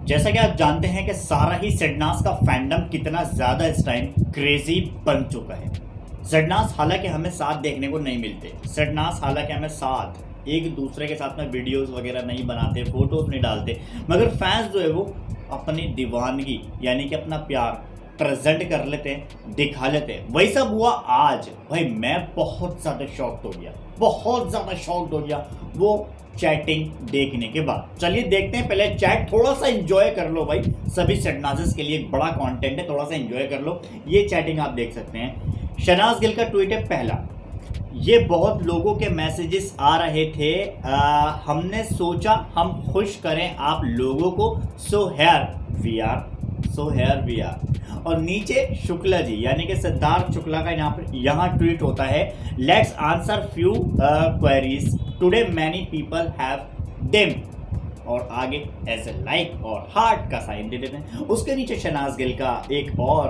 जैसा कि आप जानते हैं कि सारा ही सेडनास का फैंडम कितना ज्यादा इस टाइम क्रेजी बन चुका है। सेडनास हालांकि हमें साथ देखने को नहीं मिलते, सेडनास हालांकि हमें साथ एक दूसरे के साथ में वीडियोस वगैरह नहीं बनाते, फोटोज नहीं डालते, मगर फैंस जो है वो अपनी दीवानगी यानी कि अपना प्यार प्रेजेंट कर लेते हैं, दिखा लेते हैं। वही सब हुआ आज। भाई मैं बहुत ज्यादा शॉक्ड हो गया, बहुत ज्यादा शॉक्ड हो गया वो चैटिंग देखने के बाद। चलिए देखते हैं, पहले चैट थोड़ा सा एंजॉय कर लो भाई, सभी सेडनाजेस के लिए एक बड़ा कंटेंट है, थोड़ा सा एंजॉय कर लो। ये चैटिंग आप देख सकते हैं। शहनाज गिल का ट्वीट है पहला। ये बहुत लोगों के मैसेजेस आ रहे थे, हमने सोचा हम खुश करें आप लोगों को, सो हेयर वी आर। और नीचे शुक्ला जी यानी कि सिद्धार्थ शुक्ला का यहाँ ट्वीट होता है, let's answer few queries today many people have them, और आगे ऐसे लाइक और हार्ट का साइन दे देते हैं। उसके नीचे शहनाज गिल का एक और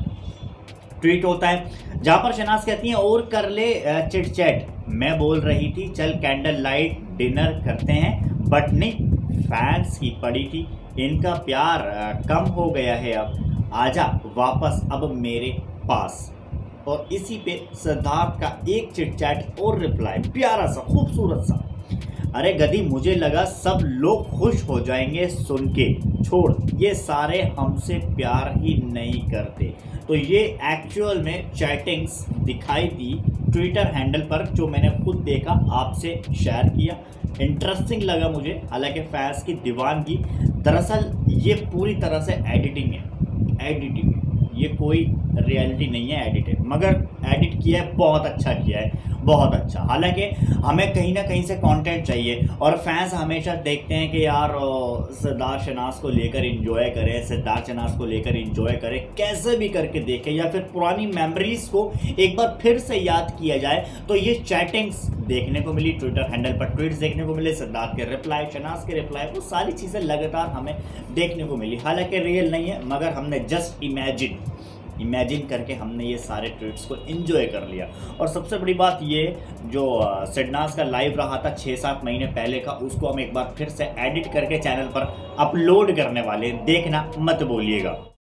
ट्वीट होता है जहां पर शहनाज कहती हैं, और कर ले चिट चैट, मैं बोल रही थी चल कैंडल लाइट डिनर करते हैं, बट नहीं, फैंस की पड़ी थी, इनका प्यार कम हो गया है, अब आजा वापस अब मेरे पास। और इसी पे सिद्धार्थ का एक चिट चैट और रिप्लाई, प्यारा सा खूबसूरत सा, अरे गधी मुझे लगा सब लोग खुश हो जाएंगे सुन के, छोड़ ये सारे हमसे प्यार ही नहीं करते। तो ये एक्चुअल में चैटिंग्स दिखाई दी ट्विटर हैंडल पर, जो मैंने खुद देखा, आपसे शेयर किया, इंटरेस्टिंग लगा मुझे। हालांकि फैंस की दीवानगी, दरअसल ये पूरी तरह से एडिटिंग है, ये कोई रियलिटी नहीं है, एडिट है, मगर एडिट किया है, बहुत अच्छा किया है, बहुत अच्छा। हालांकि हमें कहीं ना कहीं से कंटेंट चाहिए, और फैंस हमेशा देखते हैं कि यार सिद्धार्थ शहनाज को लेकर एंजॉय करें, सिद्धार्थ शहनाज को लेकर एंजॉय करें, कैसे भी करके देखें, या फिर पुरानी मेमोरीज को एक बार फिर से याद किया जाए। तो ये चैटिंग्स देखने को मिली, ट्विटर हैंडल पर ट्वीट्स देखने को मिले, सिद्धार्थ के रिप्लाई, शहनाज के रिप्लाई, वो सारी चीज़ें लगातार हमें देखने को मिली। हालांकि रियल नहीं है, मगर हमने जस्ट इमेजिन करके हमने ये सारे ट्वीट्स को एंजॉय कर लिया। और सबसे बड़ी बात ये, जो सेडनास का लाइव रहा था 6-7 महीने पहले का, उसको हम एक बार फिर से एडिट करके चैनल पर अपलोड करने वाले, देखना मत बोलिएगा।